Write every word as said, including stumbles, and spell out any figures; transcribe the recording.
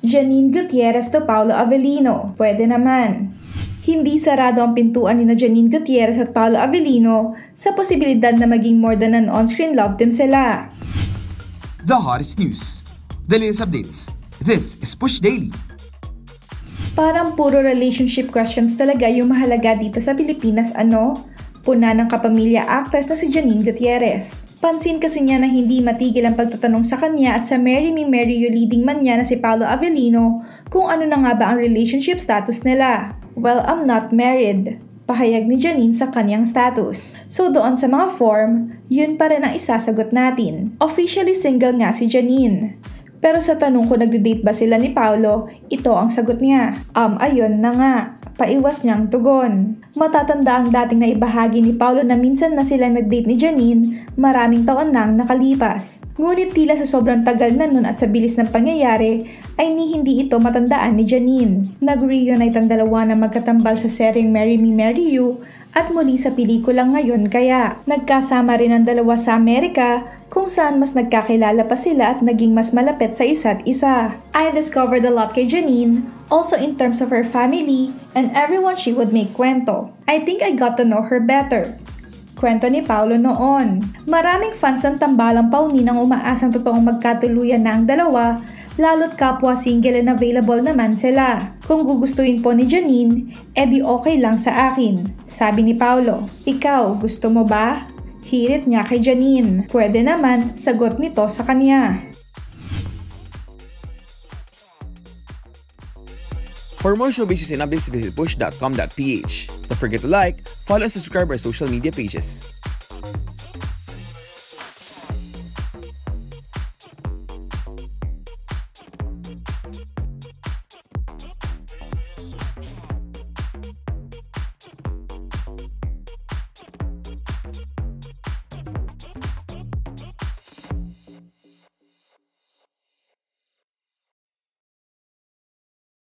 Janine Gutierrez to Paolo Avellino, pwede naman. Hindi sarado ang pintuan ni na Janine Gutierrez at Paolo Avellino sa posibilidad na maging more than an on-screen love team sila. The hottest news, the latest updates. This is Push Daily. Parang puro relationship questions talaga yung mahalaga dito sa Pilipinas, ano? Puna ng kapamilya actress na si Janine Gutierrez. Pansin kasi niya na hindi matigil ang pagtatanong sa kanya at sa Marry Me Marry You leading man niya na si Paolo Avellino kung ano na nga ba ang relationship status nila. Well, I'm not married, pahayag ni Janine sa kanyang status. So doon sa mga form, yun pa rin ang isasagot natin. Officially single nga si Janine. Pero sa tanong ko nagde-date ba sila ni Paolo, ito ang sagot niya. Um, ayun na nga. Paiwas niyang tugon. Matatanda ang dating naibahagi ni Paolo na minsan na sila nag-date ni Janine, maraming taon nang nakalipas. Ngunit tila sa sobrang tagal na nun at sa bilis ng pangyayari, ay ni hindi ito matandaan ni Janine. Nag-reunite ang dalawa na magkatambal sa seryeng Marry Me Marry You at muli sa pelikulang ngayon kaya. Nagkasama rin ang dalawa sa Amerika kung saan mas nagkakilala pa sila at naging mas malapit sa isa't isa. I discovered a lot kay Janine, also in terms of her family and everyone she would make kwento. I think I got to know her better. Kwento ni Paolo noon. Maraming fans ng Tambalang Paunin ang umaasang totoong magkatuluyan na ang dalawa, lalo't kapwa single and available naman sila. Kung gugustuhin po ni Janine, edi okay lang sa akin, sabi ni Paolo. Ikaw, gusto mo ba? Hirit niya kay Janine. Pwede naman, sagot nito sa kanya. For more showbiz and updates, visit push dot com dot p h. Don't forget to like, follow and subscribe our social media pages.